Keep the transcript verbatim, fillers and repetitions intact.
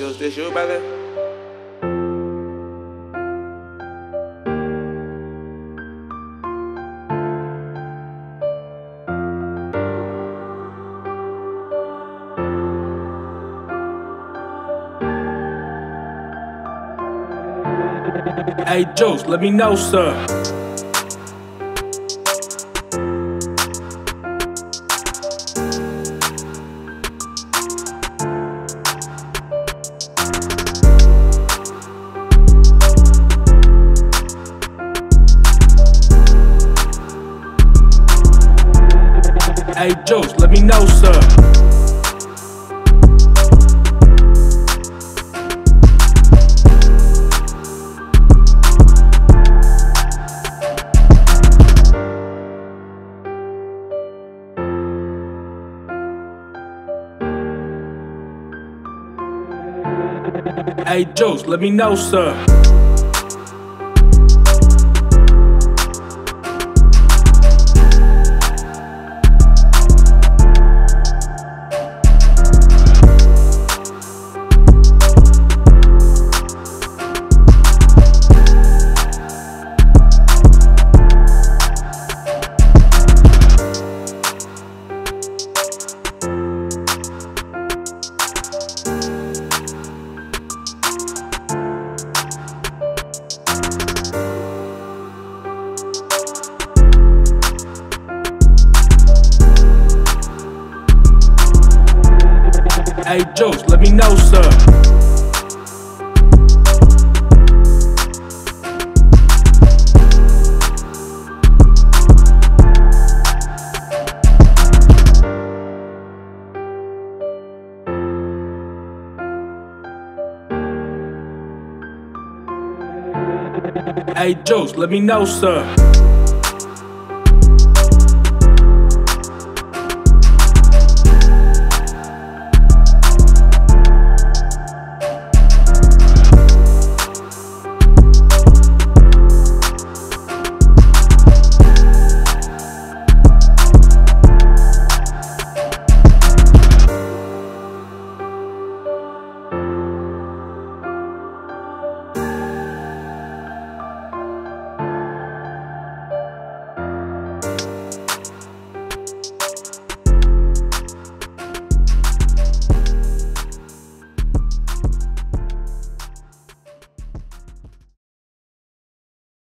Juice, this you, brother? Hey, Juice, let me know, sir. Hey, Juice, let me know, sir. Hey, Juice, let me know, sir. Hey, Juice, let me know, sir. Hey, Juice, let me know, sir.